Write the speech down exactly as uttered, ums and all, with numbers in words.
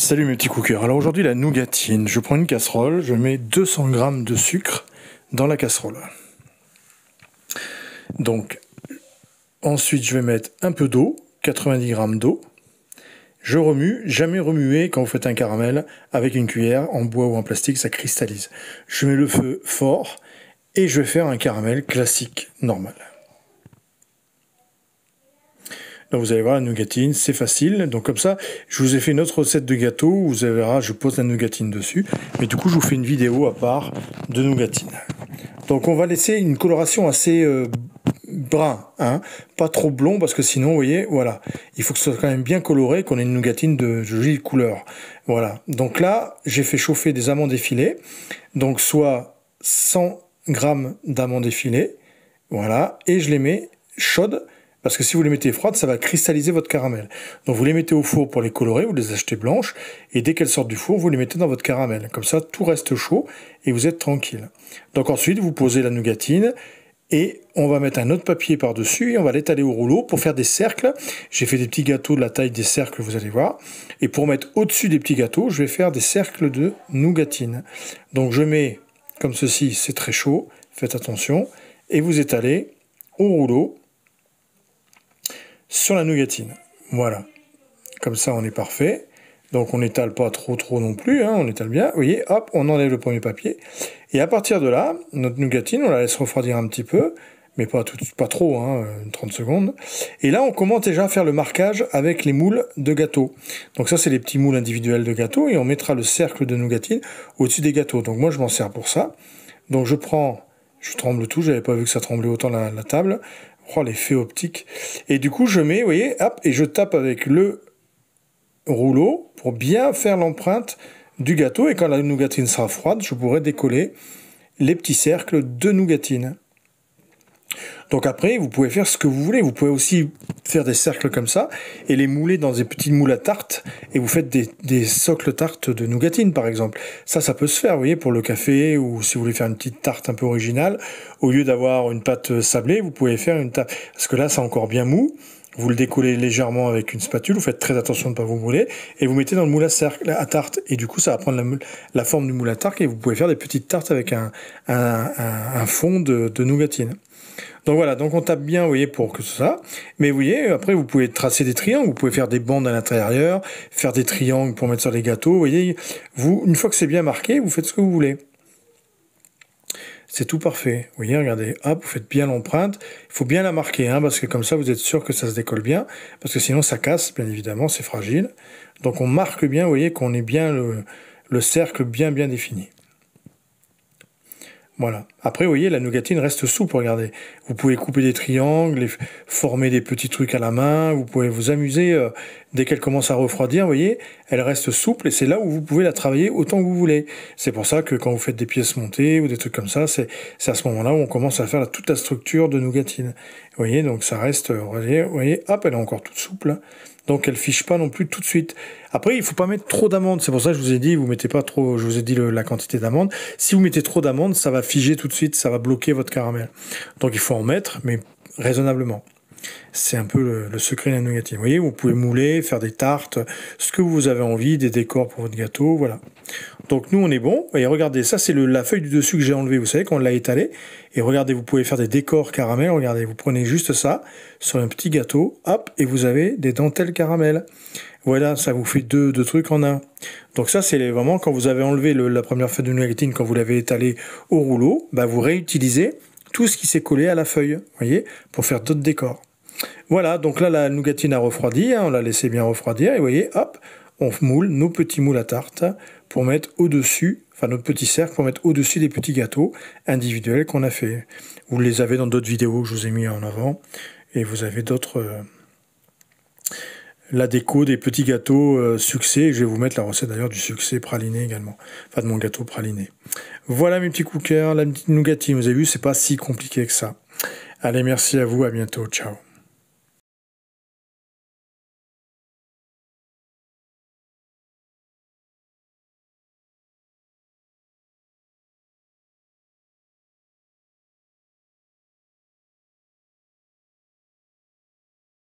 Salut mes petits cookers. Alors aujourd'hui la nougatine, je prends une casserole, je mets deux cents grammes de sucre dans la casserole. Donc ensuite je vais mettre un peu d'eau, quatre-vingt-dix grammes d'eau. Je remue, jamais remuer quand vous faites un caramel avec une cuillère en bois ou en plastique, ça cristallise. Je mets le feu fort et je vais faire un caramel classique, normal. Donc vous allez voir la nougatine, c'est facile. Donc comme ça, je vous ai fait une autre recette de gâteau où vous verrez, je pose la nougatine dessus. Mais du coup, je vous fais une vidéo à part de nougatine. Donc on va laisser une coloration assez euh, brun, hein, pas trop blond parce que sinon, vous voyez, voilà, il faut que ce soit quand même bien coloré, qu'on ait une nougatine de jolie couleur. Voilà. Donc là, j'ai fait chauffer des amandes effilées, donc soit cent grammes d'amandes effilées, voilà, et je les mets chaudes. Parce que si vous les mettez froides, ça va cristalliser votre caramel. Donc vous les mettez au four pour les colorer, vous les achetez blanches, et dès qu'elles sortent du four, vous les mettez dans votre caramel. Comme ça, tout reste chaud, et vous êtes tranquille. Donc ensuite, vous posez la nougatine, et on va mettre un autre papier par-dessus, et on va l'étaler au rouleau pour faire des cercles. J'ai fait des petits gâteaux de la taille des cercles, vous allez voir. Et pour mettre au-dessus des petits gâteaux, je vais faire des cercles de nougatine. Donc je mets, comme ceci, c'est très chaud, faites attention, et vous étalez au rouleau, sur la nougatine. Voilà. Comme ça, on est parfait. Donc, on n'étale pas trop, trop non plus. Hein, on étale bien. Vous voyez, hop, on enlève le premier papier. Et à partir de là, notre nougatine, on la laisse refroidir un petit peu. Mais pas, tout, pas trop, hein, trente secondes. Et là, on commence déjà à faire le marquage avec les moules de gâteau. Donc ça, c'est les petits moules individuels de gâteau. Et on mettra le cercle de nougatine au-dessus des gâteaux. Donc moi, je m'en sers pour ça. Donc je prends... Je tremble tout. Je n'avais pas vu que ça tremblait autant la, la table. Oh, l'effet optique. Et du coup, je mets, vous voyez, hop, et je tape avec le rouleau pour bien faire l'empreinte du gâteau. Et quand la nougatine sera froide, je pourrai décoller les petits cercles de nougatine. Donc après, vous pouvez faire ce que vous voulez. Vous pouvez aussi faire des cercles comme ça et les mouler dans des petits moules à tarte. Et vous faites des, des socles tartes de nougatine, par exemple. Ça, ça peut se faire, vous voyez, pour le café ou si vous voulez faire une petite tarte un peu originale. Au lieu d'avoir une pâte sablée, vous pouvez faire une tarte. Parce que là, c'est encore bien mou. Vous le décollez légèrement avec une spatule. Vous faites très attention de ne pas vous mouler. Et vous mettez dans le moule à, cercle, à tarte. Et du coup, ça va prendre la, la forme du moule à tarte. Et vous pouvez faire des petites tartes avec un, un, un, un fond de, de nougatine. Donc voilà, donc on tape bien, vous voyez, pour que ça. Mais vous voyez, après, vous pouvez tracer des triangles, vous pouvez faire des bandes à l'intérieur, faire des triangles pour mettre sur les gâteaux. Vous voyez, vous, une fois que c'est bien marqué, vous faites ce que vous voulez. C'est tout parfait. Vous voyez, regardez, hop, vous faites bien l'empreinte. Il faut bien la marquer, hein, parce que comme ça, vous êtes sûr que ça se décolle bien. Parce que sinon, ça casse, bien évidemment, c'est fragile. Donc on marque bien, vous voyez, qu'on ait bien le, le cercle bien, bien défini. Voilà. Après, vous voyez, la nougatine reste souple, regardez. Vous pouvez couper des triangles, former des petits trucs à la main, vous pouvez vous amuser euh, dès qu'elle commence à refroidir, vous voyez, elle reste souple et c'est là où vous pouvez la travailler autant que vous voulez. C'est pour ça que quand vous faites des pièces montées ou des trucs comme ça, c'est à ce moment-là où on commence à faire la, toute la structure de nougatine. Vous voyez, donc ça reste, vous voyez, vous voyez, hop, elle est encore toute souple. Donc elle fiche pas non plus tout de suite. Après, il faut pas mettre trop d'amandes. C'est pour ça que je vous ai dit, vous mettez pas trop. Je vous ai dit le, la quantité d'amandes. Si vous mettez trop d'amandes, ça va figer tout de suite, ça va bloquer votre caramel. Donc il faut en mettre, mais raisonnablement. C'est un peu le, le secret de la nougatine. Vous voyez, vous pouvez mouler, faire des tartes, ce que vous avez envie, des décors pour votre gâteau, voilà. Donc nous, on est bon. Et regardez, ça c'est la feuille du dessus que j'ai enlevée, vous savez, quand on l'a étalée. Et regardez, vous pouvez faire des décors caramel. Regardez, vous prenez juste ça sur un petit gâteau, hop, et vous avez des dentelles caramel. Voilà, ça vous fait deux, deux trucs en un. Donc ça, c'est vraiment quand vous avez enlevé le, la première feuille de nougatine, quand vous l'avez étalée au rouleau, bah, vous réutilisez tout ce qui s'est collé à la feuille, vous voyez, pour faire d'autres décors. Voilà, donc là, la nougatine a refroidi, hein, on l'a laissé bien refroidir, et vous voyez, hop, on moule nos petits moules à tarte pour mettre au-dessus, enfin notre petit cercle pour mettre au-dessus des petits gâteaux individuels qu'on a fait. Vous les avez dans d'autres vidéos que je vous ai mis en avant, et vous avez d'autres... Euh, la déco des petits gâteaux euh, succès, je vais vous mettre la recette d'ailleurs du succès praliné également, enfin de mon gâteau praliné. Voilà mes petits cookers, la petite nougatine, vous avez vu, c'est pas si compliqué que ça. Allez, merci à vous, à bientôt, ciao.